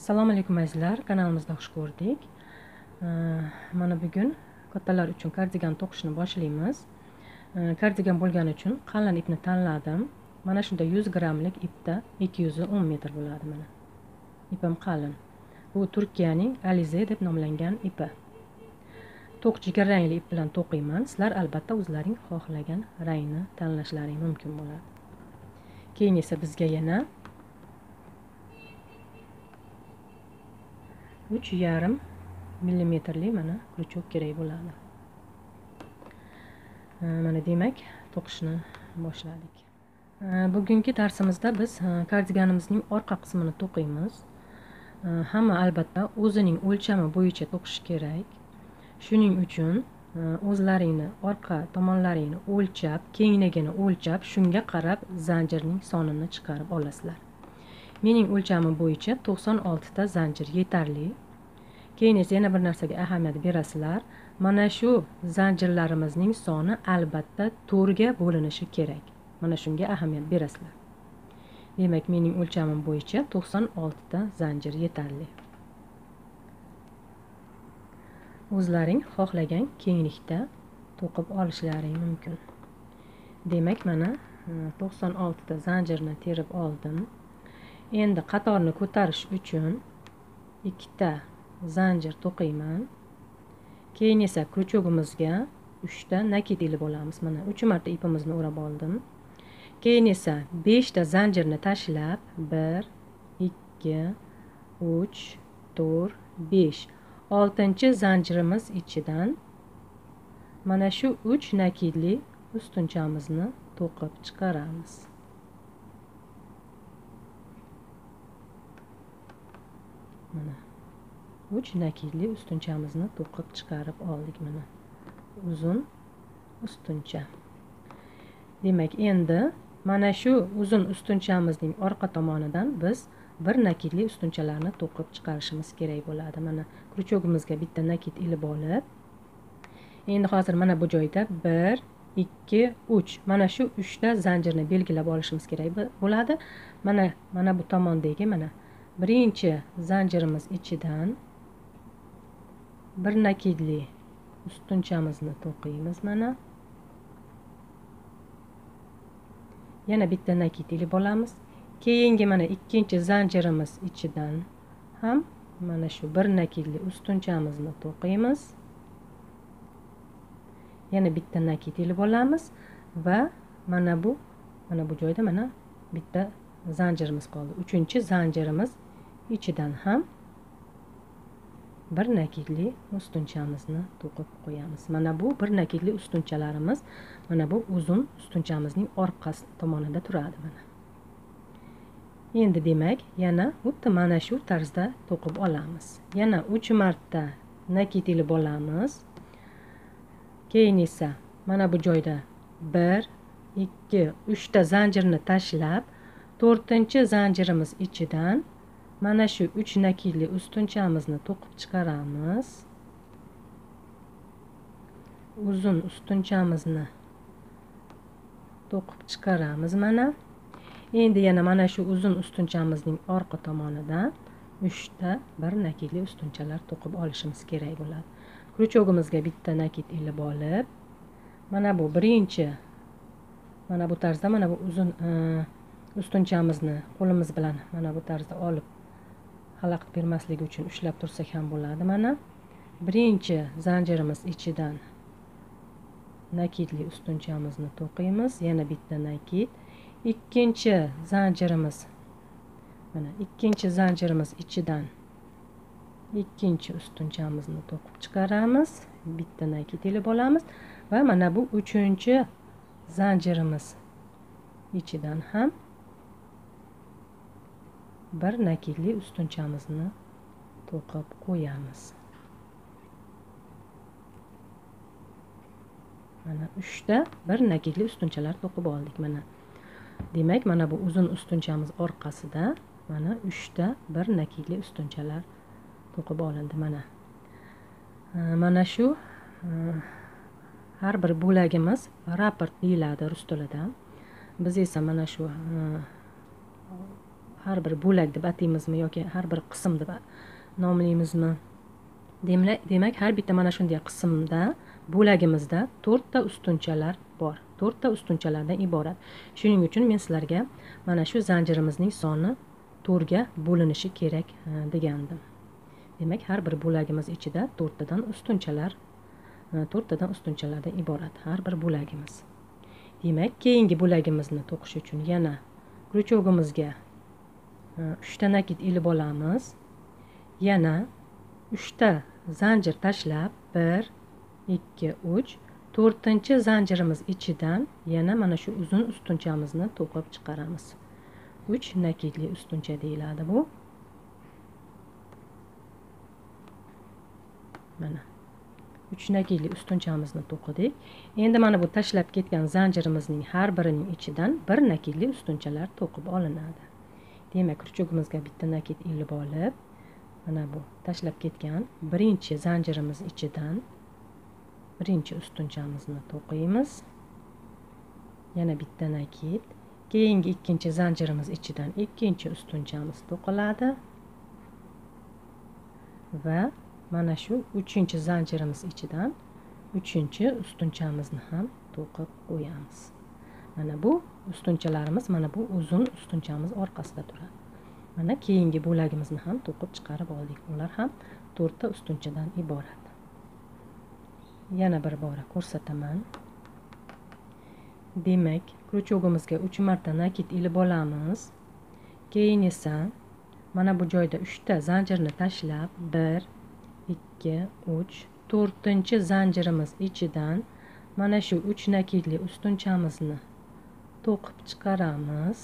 Assalomu alaykum azizlar, kanalimizda xush ko'rdik. Mana bugun kattalar uchun kardigan to'qishni boshlaymiz. Kardigan bo'lgani uchun qalin ipni tanladim. Mana shunda 100 grammlik ipda 210 metr bo'ladi mana. Ipim qalin. Bu Turkiyaning Alize deb nomlangan ipi. To'q jigar rangli ip bilan to'qiyman. Sizlar albatta o'zlaring xohlagan rangni tanlashlaring mumkin bo'ladi. Keyin esa bizga yana 3,5 millimetrli mana krючок kerak bo'ladi. Mana demak, to'qishni boshladik. Bugungi darsimizda biz kardiganimizning orqa qismini to'qiymiz. Hamma albatta o'zining o'lchami bo'yicha to'qish kerak. Shuning uchun o'zlaringni orqa tomonlaringni o'lchab, kengligini o'lchab, shunga qarab zanjirning sonini chiqarib olasizlar. Mening o'lchamim bo'yicha 96 ta zanjir yetarli. Keyin esa yana bir narsaga ahamiyat berasizlar. Mana shu zanjirlarimizning soni albatta 4 ga bo'linishi kerak. Mana shunga ahamiyat berasizlar. Demak, mening o'lchamim bo'yicha 96 ta zanjir yetarli. O'zlaring xohlagan kenglikda to'qib olishlaring mumkin. Demak, mana 96 ta zanjirni terib oldim. Endi qatorni ko'tarish uchun 2 ta zanjir to'qiyman. Keyin esa krючогimizga 3 ta nakit ilib olamiz. Mana 3 marta ipimizni o'rab oldim. Keyin esa 5 ta zanjirni tashlab 1 2 3 4 5 6-chi zanjirimiz ichidan mana shu 3 nakitli ustunchamizni to'qib chiqaramiz. Mana 3 nakitli ustunchamizni to'qib chiqarib oldik mana. Uzun ustuncha. Demak, endi mana shu uzun ustunchamizning orqa tomonidan biz bir nakitli ustunchalarni to'qib chiqarishimiz kerak bo'ladi. Mana krючогimizga bitta nakit ilib olib, endi hozir mana bu joyda 1 2 3 mana shu 3 ta zanjirni belgilab olishimiz kerak bo'ladi. Mana bu tomondagi mana birinchi zanjirimiz ichidan bir nakitli ustunchamizni to'qiymiz mana. Yana bitta nakit ilib olamiz. Keyingi mana ikkinchi zanjirimiz ichidan ham mana shu bir nakitli ustunchamizni to'qiymiz. Yana bitta nakit ilib olamiz va mana bu joyda mana bitta zanjirimiz qoldi. Uchinchi zanjirimiz ichidan ham bir nakitli ustunchamizni to'qib qo'yamiz. Mana bu bir nakitli ustunchalarimiz mana bu uzun ustunchamizning orqasi tomonida turadi mana. Endi demak, yana xuddi mana shu tarzda to'qib olamiz. Yana 3 marta nakit ilib olamiz. Keyin esa mana bu joyda 1 2 3 ta zanjirni tashlab 4-chi zanjirimiz ichidan mana shu 3 nakitli ustunchamizni to'qib chiqaramiz. Uzun ustunchamizni to'qib chiqaramiz mana. Endi yana mana shu uzun ustunchamizning orqa tomonidan 3 ta bir nakitli ustunchalar to'qib olishimiz kerak bo'ladi. Krючогimizga bitta nakit ilib olib, mana bu birinchi mana bu tarzda mana bu uzun ustunchamizni qo'limiz bilan mana bu tarzda olib xalaqit bermasligi uchun ushlab tursak ham bo'ladi. Mana birinchi zanjirimiz ichidan nakitli ustunchamizni to'qiymiz. Yana bitta nakit. Ikkinchi zanjirimiz mana ikkinchi zanjirimiz ichidan ikkinchi ustunchamizni to'qib chiqaramiz. Bitta nakit ilib olamiz va mana bu uchinchi zanjirimiz ichidan ham bir nakitli ustunchamizni to'qib qo'yamiz. Mana 3 ta bir nakitli ustunchalar to'qib oldik mana. Demak, mana bu uzun ustunchamiz orqasida mana 3 ta bir nakitli ustunchalar to'qib olindi mana. Mana shu har bir bo'lagimiz raport deyiladi rus tilida. Biz esa mana shu har bir bo'lak deb ataymizmi yoki har bir qism deb nomlaymizmi? Demak, har bitta mana shunday qismda bo'lagimizda 4 ta ustunchalar bor. 4 ta ustunchalardan iborat. Shuning uchun men sizlarga mana shu zanjirimizning soni 4 ga bo'linishi kerak degandim. Demak, har bir bo'lagimiz ichida 4 tadan ustunchalardan iborat har bir bo'lagimiz. Demak, keyingi bo'lagimizni to'qish uchun yana krючогimizga 3 ta nakit ilib olamiz. Yana 3 ta zanjir tashlab 1 2 3 4-chi zanjirimiz ichidan yana mana shu uzun ustunchamizni to'qib chiqaramiz. 3 nakitli ustuncha deyiladi bu. Mana 3 nakitli ustunchamizni to'qidik. Endi mana bu tashlab ketgan zanjirimizning har birining ichidan 1 nakitli ustunchalar to'qib olinadi. Demak, krючогimizga bitta nakit ilib olib, mana bu tashlab ketgan birinchi zanjirimiz ichidan birinchi ustunchamizni to'qiymiz. Yana bitta nakit. Keyingi ikkinchi zanjirimiz ichidan ikkinchi ustunchamiz to'qiladi. Va mana shu 3-chi zanjirimiz ichidan 3-chi ustunchamizni ham to'qib qo'yamiz. Mana bu ustunchalarimiz mana bu uzun ustunchamiz orqasida turadi. Mana keyingi bo'lagimizni ham to'qib chiqarib oldik. Ular ham 4 ta ustunchadan iborat. Yana bir bora ko'rsataman. Demak, krючогimizga 3 marta nakit ilib olamiz. Keyin esa mana bu joyda 3 ta zanjirni tashlab 1 2 3 4-chi zanjirimiz ichidan mana shu 3 nakitli ustunchamizni to'qib chiqaramiz.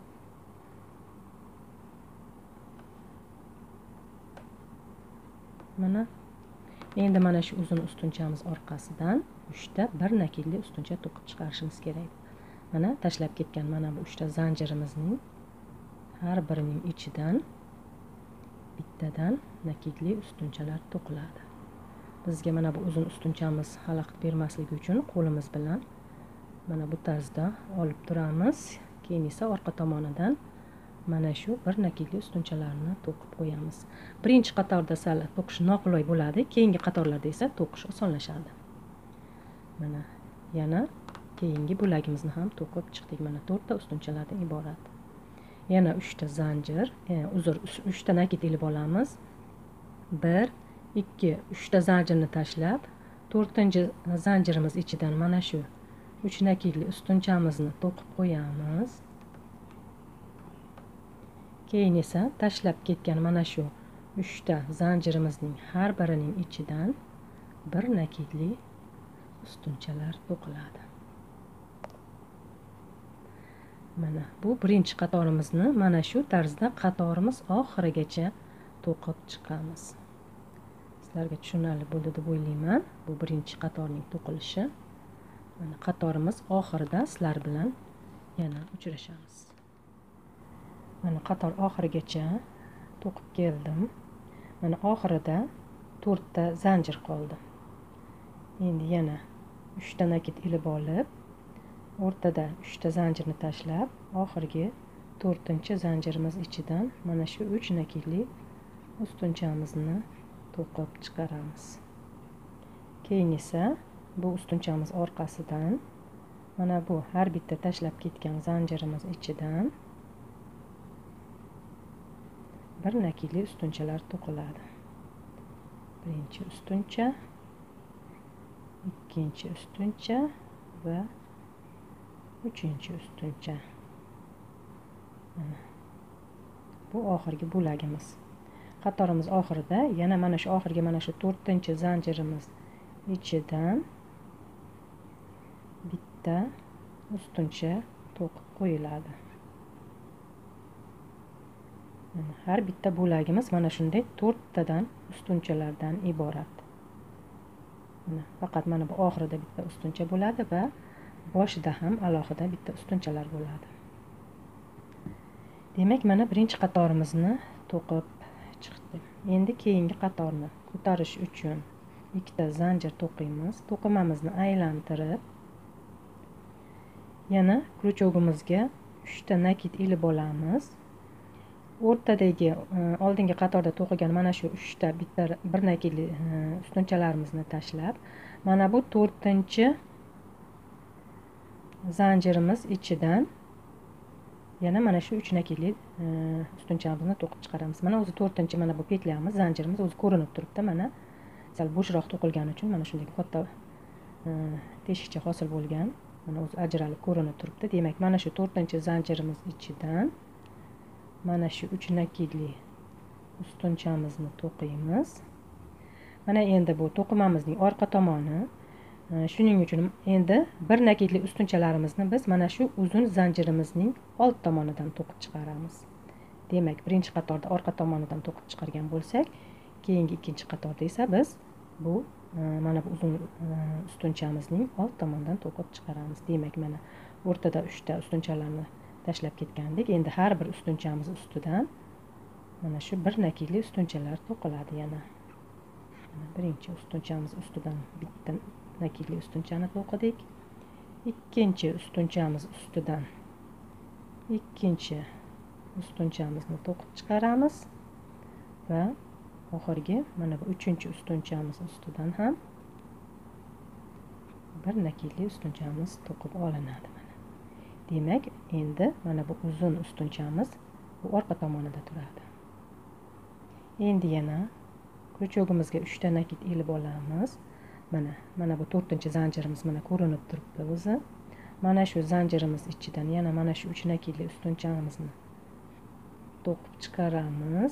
Mana endi mana shu uzun ustunchamiz orqasidan 3 ta 1 nakitli ustuncha to'qib chiqarishimiz kerak. Mana tashlab ketgan mana bu 3 ta zanjirimizning har birining ichidan bittadan nakitli ustunchalar to'qiladi. Bizga mana bu uzun ustunchamiz xalaqit bermasligi uchun qo'limiz bilan mana bu tarzda olib turamiz. Keyin esa orqa tomonidan mana shu 1 nakitli ustunchalarni to'qib qo'yamiz. Birinchi qatorda sal to'qish noqulay bo'ladi, keyingi qatorlarda esa to'qish osonlashadi. Mana yana keyingi bo'lagimizni ham to'qib chiqdik. Mana 4 ta ustunchalardan iborat. Yana 3 ta zanjir, 3 ta nakit ilib olamiz. 1 2 3 ta zanjirni tashlab 4-chi zanjirimiz ichidan mana shu 3 nakitli ustunchamizni to'qib qo'yamiz. Keyin esa tashlab ketgan mana shu 3 ta zanjirimizning har birining ichidan 1 nakitli ustunchalar to'qiladi. Mana bu birinchi qatorimizni mana shu tarzda qatorimiz oxirigacha to'qib chiqamiz. Sizlarga tushunarli bo'ldi deb o'ylayman. Bu birinchi qatorning to'qilishi. Mana qatorimiz oxirida sizlar bilan yana uchrashamiz. Mana qator oxirigacha to'qib keldim. Mana oxirida 4 ta zanjir qoldi. Endi yana 3 ta nakit ilib olib, o'rtada 3 ta zanjirni tashlab, oxirgi 4-chi zanjirimiz ichidan mana shu 3 nakitli ustunchamizni to'qib chiqaramiz. Keyin esa bu ustunchamiz orqasidan mana bu har bitta tashlab ketgan zanjirimiz ichidan 1 nakitli ustunchalar to'qiladi. Birinchi ustuncha, ikkinchi ustuncha va 3-chi ustuncha. Bu oxirgi bo'lagimiz. Qatorimiz oxirida yana mana shu oxirgi mana shu 4-chi zanjirimiz ichidan bitta ustuncha to'qib qo'yiladi. Har bitta bo'lagimiz mana shunday 4 tadan ustunchalardan iborat. Faqat mana bu oxirida bitta ustuncha bo'ladi va boshida ham alohida bitta ustunchalar bo'ladi. Demak, mana birinchi qatorimizni to'qib chiqdi. Endi keyingi qatorni ko'tarish uchun 2 ta zanjir to'qiymiz. To'qimamizni aylantirib, yana krючогimizga 3 ta nakit ilib olamiz. o'rtadagi oldingi qatorda to'qigan mana shu 3ta bitta bir nakidli ustunchalarimizni tashlab, mana bu 4-chi zanjirimiz ichidan yana mana shu 3 nakidli ustunchamizni to'qib chiqaramiz. Mana o'zi 4-chi mana bu petlyamiz, zanjirimiz o'zi ko'rinib turibdi. Mana sal bo'shroq to'qilgani uchun mana shunday katta teshikcha hosil bo'lgan. Mana o'zi ajralib ko'rinib turibdi. Demak, mana shu 4-chi zanjirimiz ichidan mana shu 3 nakidli ustunchamizni to'qiymiz. Mana endi bu to'qimamizning orqa tomoni. Shuning uchun endi bir nakidli ustunchalarimizni biz mana shu uzun zanjirimizning old tomonidan to'qib chiqaramiz. Demak, birinchi qatorda orqa tomonidan to'qib chiqargan bo'lsak, keyingi ikkinchi qatorda esa biz bu mana bu uzun ustunchamizning old tomonidan to'qib chiqaramiz. Demak, mana o'rtada 3 ta ustunchalarni tashlab ketgandik. Endi har bir ustuncamiz ustidan mana shu bir nakidli ustunchalar to'qiladi yana. Mana birinchi ustunchamiz ustidan bitta nakidli ustunchani to'qidik. Ikkinchi ustunchamiz ustidan ikkinchi ustunchamizni to'qib chiqaramiz va oxirgi mana bu 3-chi ustunchamiz ustidan ham bir nakidli ustunchamiz to'qib olinadi. Demak, endi mana bu uzun ustunchamiz bu orqa tomonida turadi. Endi yana ko'chog'imizga 3 ta nakid ilib olamiz. Mana bu 4-chi zanjirimiz mana ko'rinib turibdi o'zi. Mana shu zanjirimiz ichidan yana mana shu 3 nakidli ustunchamizni to'qib chiqaramiz.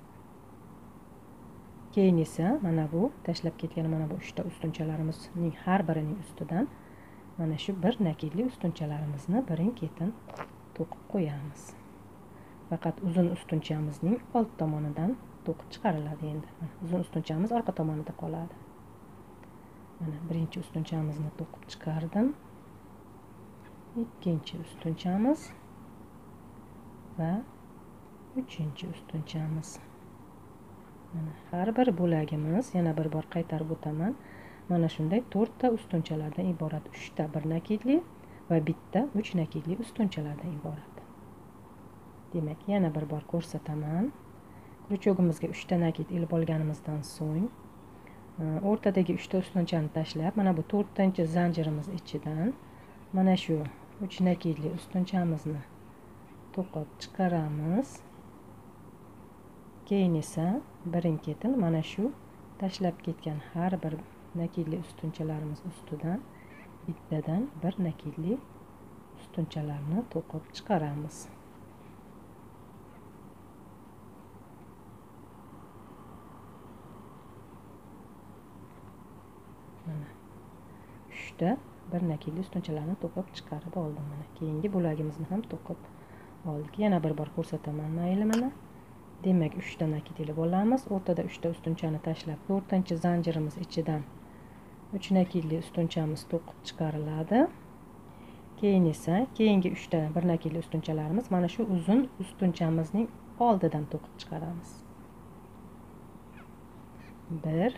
Keyin esa mana bu tashlab ketgan mana bu 3 ta ustuncalarimizning har birining ustidan mana shu bir nakidli ustunchalarimizni birin-ketin to'qib qo'yamiz. Faqat uzun ustunchamizning old tomonidan to'qib chiqariladi endi. Uzun ustunchamiz orqa tomonida qoladi. Mana birinchi ustunchamizni to'qib chiqardim. Ikkinchi ustunchamiz va 3-chi ustunchamiz. Mana har bir bo'lagimiz, yana bir bor qaytarib o'taman. Mana shunday 4 ta ustunchalardan iborat, 3 ta bir nakidli va bitta 3 nakidli ustunchalardan iborat. Demak, yana bir bor ko'rsataman. Ko'chog'imizga 3 ta nakid ilib olganimizdan so'ng o'rtadagi 3 ta ustunchani tashlab, mana bu 4-chi zanjirimiz ichidan mana shu 3 nakidli ustunchamizni to'qib chiqaramiz. Keyin esa birin-ketin mana shu tashlab ketgan har bir nakidli ustunchalarimiz ustidan bittadan bir nakidli ustunchalarni to'qib chiqaramiz. Mana 3 ta bir nakidli ustunchalarni to'qib chiqarib oldim. Mana keyingi bo'lagimizni ham to'qib oldik. Yana bir bor ko'rsataman, mayli mana. Demak, 3 ta nakid ilib olamiz. O'rtada 3 ta ustunchani tashlab, 4-chi zanjirimiz ichidan 3 nakidli ustunchamiz to'qib chiqariladi. Keyin esa keyingi 3 ta bir nakidli ustunchalarimiz mana shu uzun ustunchamizning oldidan to'qib chiqaramiz. 1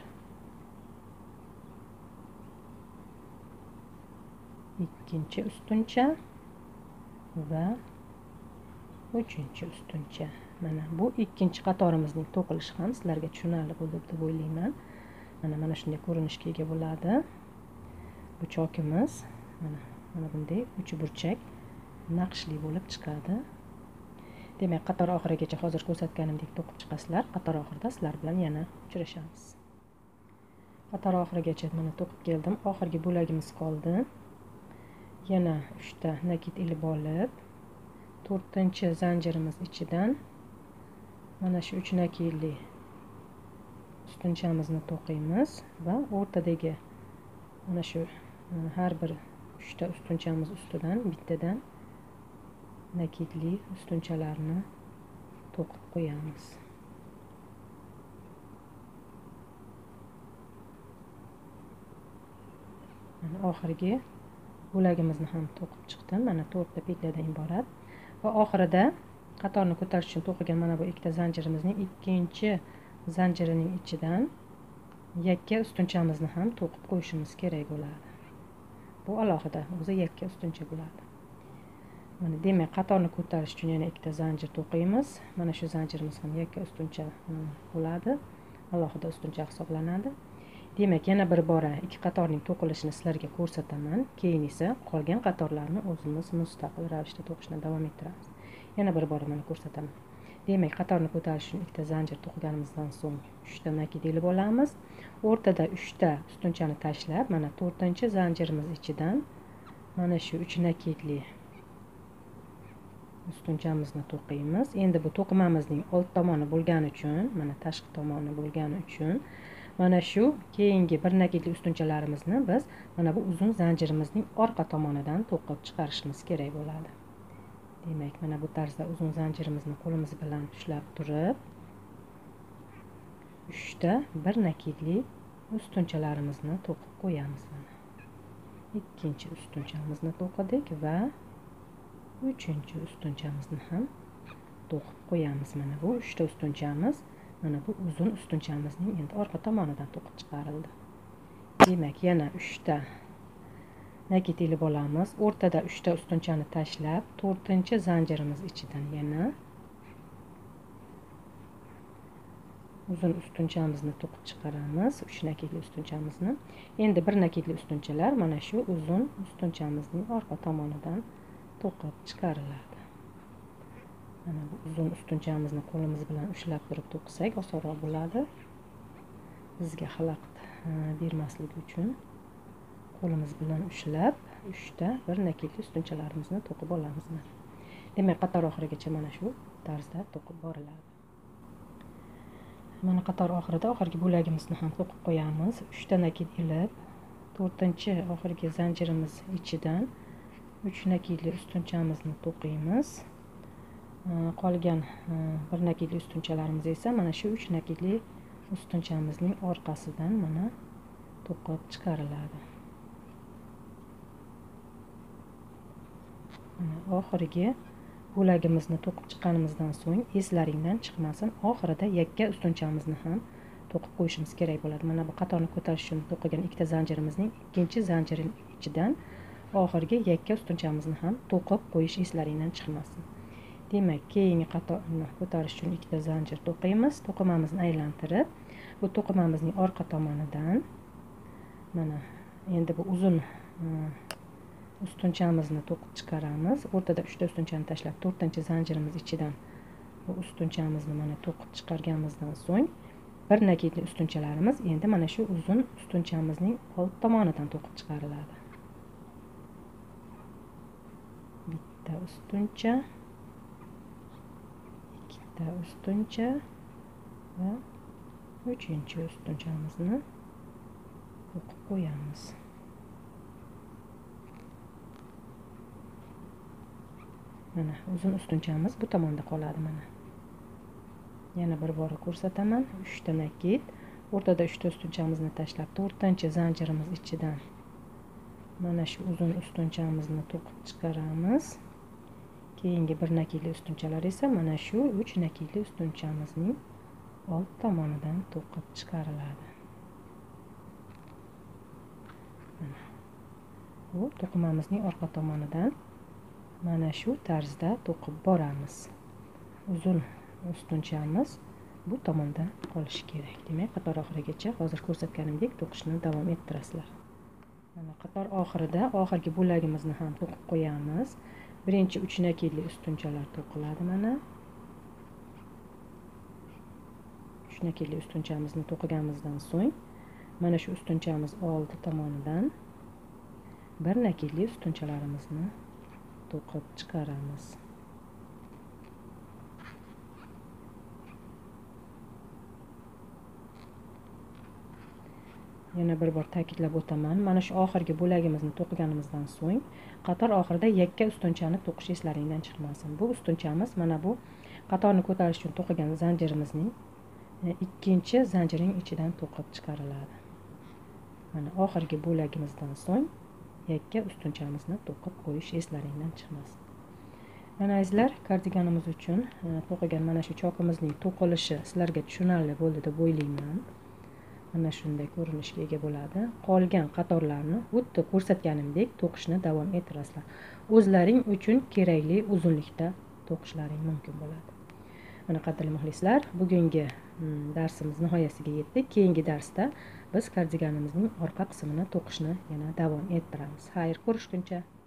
ikkinchi ustuncha va 3-chi ustuncha. Mana bu ikkinchi qatorimizning to'qilishi ham sizlarga tushunarli bo'ldi deb o'ylayman. Mana shunday ko'rinishga ega bo'ladi. Bu chokimiz mana bunday uchburchak naqshli bo'lib chiqadi. Demak, qator oxirigacha hozir ko'rsatganimdek to'qib chiqasizlar. Qator oxirida sizlar bilan yana uchrashamiz. Qator oxirigacha mana to'qib keldim. Oxirgi bo'lagimiz qoldi. Yana 3 ta nakid ilib olib, 4-chi zanjirimiz ichidan mana shu 3 nakidli ustunchamizni to'qiymiz va o'rtadagi mana shu har bir 3 ta ustunchamiz ustidan bittadan nakidli ustunchalarni to'qib qo'yamiz. Mana oxirgi bo'lagimizni ham to'qib chiqdim. Mana 4 ta petladan iborat va oxirida qatorni ko'tarish uchun to'qigan mana bu ikkita zanjirimizning ikkinchi zanjirining ichidan yakka ustunchamizni ham to'qib qo'yishimiz kerak bo'ladi. Bu alohida o'zi yakka ustuncha bo'ladi. Mana demak, qatorni ko'tarish uchun yana ikkita zanjir to'qiymiz. Mana shu zanjirimiz ham yakka ustuncha bo'ladi. Alohida ustuncha hisoblanadi. Demak, yana bir bora ikki qatorning to'qilishini sizlarga ko'rsataman. Keyin esa qolgan qatorlarni o'zimiz mustaqil ravishda to'qishni davom ettiramiz. Yana bir bora mana ko'rsataman. Demak, qatorni ko'tarish uchun ikkita zanjir to'qiganimizdan so'ng 3 ta nakit ilib olamiz. O'rtada 3 ta ustunchani tashlab, mana 4-zanjirimiz ichidan mana shu 3 nakitli ustunchamizni to'qiymiz. Endi bu to'qimamizning old tomoni bo'lgani uchun, mana tashqi tomoni bo'lgani uchun mana shu keyingi bir nakitli ustunchalarimizni biz mana bu uzun zanjirimizning orqa tomonidan to'qib chiqarishimiz kerak bo'ladi. Demak, mana bu tarzda uzun zanjirimizni qo'limiz bilan ushlab turib, 3 ta bir nakitli ustunchalarimizni to'qib qo'yamiz. Mana ikkinchi ustunchamizni to'qidik va 3-ustunchamizni ham to'qib qo'yamiz. Mana bu 3 ta ustunchamiz mana bu uzun ustunchamizning endi orqa tomonidan to'qib chiqarildi. Demak, yana 3 ta nakit ilib olamiz. O'rtada 3 ta ustunchani tashlab, 4-zanjirimiz ichidan yana uzun ustunchamizni to'qib chiqaramiz. 3 nakitli ustunchamizni. Endi bir nakitli ustunchalar mana shu uzun ustunchamizning orqa tomonidan to'qib chiqariladi. Mana bu uzun ustunchamizni qo'limiz bilan ushlab turib to'qisak osonroq bo'ladi. Bizga xalaqit bermasligi uchun qo'limiz bilan ushlab 3 ta bir nakitli ustunchalarimizni to'qib olamiz. Demak, qator oxirigacha mana shu tarzda to'qib boriladi. Mana qator oxirida oxirgi bo'lagimizni ham to'qib qo'yamiz. 3 ta nakit ilib, 4-oxirgi zanjirimiz ichidan 3 nakitli ustunchamizni to'qiymiz. Qolgan bir nakitli ustunchalarimiz esa mana shu 3 nakitli ustunchamizning orqasidan mana to'qib chiqariladi. Mana oxirgi bo'lagimizni to'qib chiqqanimizdan so'ng eslaringdan chiqmasin, oxirida yakka ustunchamizni ham to'qib qo'yishimiz kerak bo'ladi. Mana bu qatorni ko'tarish uchun to'qigan ikkita zanjirimizning ikkinchi zanjirining ichidan oxirgi yakka ustunchamizni ham to'qib qo'yish eslaringdan chiqmasin. Demak, keyingi qatorni ko'tarish uchun ikkita zanjir to'qiymiz. To'qimamizni aylantirib, bu to'qimamizning orqa tomonidan mana endi bu uzun ustunchamizni to'qib chiqaramiz. O'rtada 3 ta ustunchani tashlab, 4-zanjirimiz ichidan bu ustunchamizni mana to'qib chiqarganimizdan so'ng bir nakitli ustunchalarimiz endi mana shu uzun ustunchamizning old tomonidan to'qib chiqariladi. Bitta ustuncha, ikkita ustuncha va 3-ustunchamizni to'qib qo'yamiz. Mana uzun ustunchamiz bu tomonda qoladi. Mana yana bir bora ko'rsataman. 3 ta nakit, o'rtada 3 ta ustunchamizni tashlab, 4-zanjirimiz ichidan mana shu uzun ustunchamizni to'qib chiqaramiz. Keyingi bir nakitli ustunchalar esa mana shu 3 nakitli ustunchamizning old tomonidan to'qib chiqariladi. Mana bu to'qimamizning orqa tomonidan mana shu tarzda to'qib boramiz. Uzun ustunchamiz bu tomonda qolishi kerak. Demak, qator oxirigacha hozir ko'rsatganimdek to'qishni davom ettirasizlar. Mana qator oxirida oxirgi bo'lagimizni ham to'qib qo'yamiz. Birinchi 3 nakitli ustunchalar to'qiladi. Mana 3 nakitli ustunchamizni to'qiganimizdan so'ng mana shu ustunchamiz oldi tomonidan bir nakitli ustunchalarimizni to'qib chiqaramiz. Yana bir bor ta'kidlab o'taman. Mana shu oxirgi bo'lagimizni to'qiganimizdan so'ng qator oxirida yakka ustunchani to'qish eslaringdan chiqmasin. Bu ustunchamiz mana bu qatorni ko'tarish uchun to'qigan zanjirimizning ikkinchi zanjirining ichidan to'qib chiqariladi. Mana oxirgi bo'lagimizdan so'ng yakka ustunchamizni to'qib qo'yish eslaringdan chiqmasin. Mana azizlar, kardiganimiz uchun to'qigan mana shu chokimizning to'qilishi sizlarga tushunarli bo'ldi deb o'ylayman. mana shunday ko'rinishga ega bo'ladi. Qolgan qatorlarni xuddi ko'rsatganimdek to'qishni davom ettirasizlar. O'zlaring uchun kerakli uzunlikda to'qishlaring mumkin bo'ladi. Mana qadrli muxlislar, bugungi darsimiz nihoyasiga yetdik. Keyingi darsda biz kardiganimizning orqa qismini to'qishni yana davom ettiramiz. Xayr, ko'rishguncha.